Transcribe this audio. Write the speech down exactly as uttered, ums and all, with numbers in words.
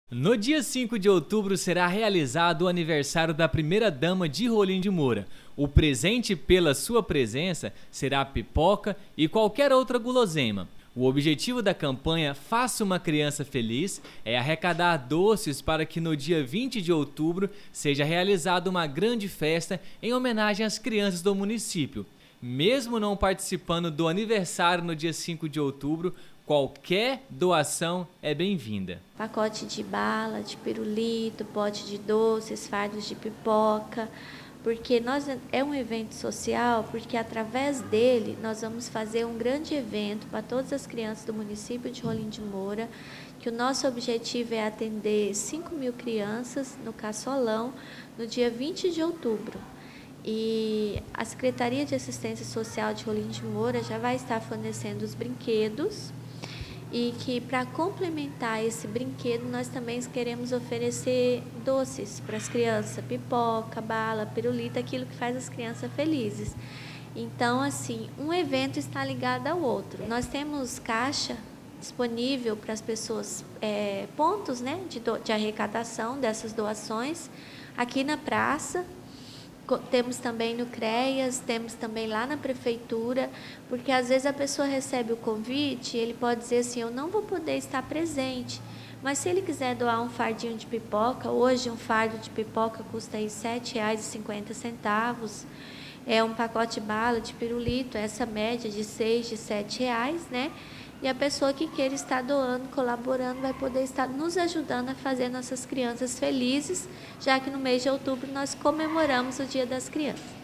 No dia cinco de outubro será realizado o aniversário da primeira-dama de Rolim de Moura. O presente pela sua presença será pipoca e qualquer outra guloseima. O objetivo da campanha Faça uma Criança Feliz é arrecadar doces para que no dia vinte de outubro seja realizada uma grande festa em homenagem às crianças do município. Mesmo não participando do aniversário no dia cinco de outubro, qualquer doação é bem-vinda. Pacote de bala, de pirulito, pote de doces, fardos de pipoca, porque nós é um evento social, porque através dele nós vamos fazer um grande evento para todas as crianças do município de Rolim de Moura, que o nosso objetivo é atender cinco mil crianças no Caçolão no dia vinte de outubro. E a Secretaria de Assistência Social de Rolim de Moura já vai estar fornecendo os brinquedos e que, para complementar esse brinquedo, nós também queremos oferecer doces para as crianças, pipoca, bala, pirulito, aquilo que faz as crianças felizes. Então, assim, um evento está ligado ao outro. Nós temos caixa disponível para as pessoas, é, pontos, né, de, do, de arrecadação dessas doações aqui na praça. Temos também no CREAS, temos também lá na prefeitura, porque às vezes a pessoa recebe o convite e ele pode dizer assim, eu não vou poder estar presente, mas se ele quiser doar um fardinho de pipoca, hoje um fardo de pipoca custa aí sete reais e cinquenta centavos, é um pacote de bala de pirulito, essa média de seis, de sete reais, né? E a pessoa que queira estar doando, colaborando, vai poder estar nos ajudando a fazer nossas crianças felizes, já que no mês de outubro nós comemoramos o Dia das Crianças.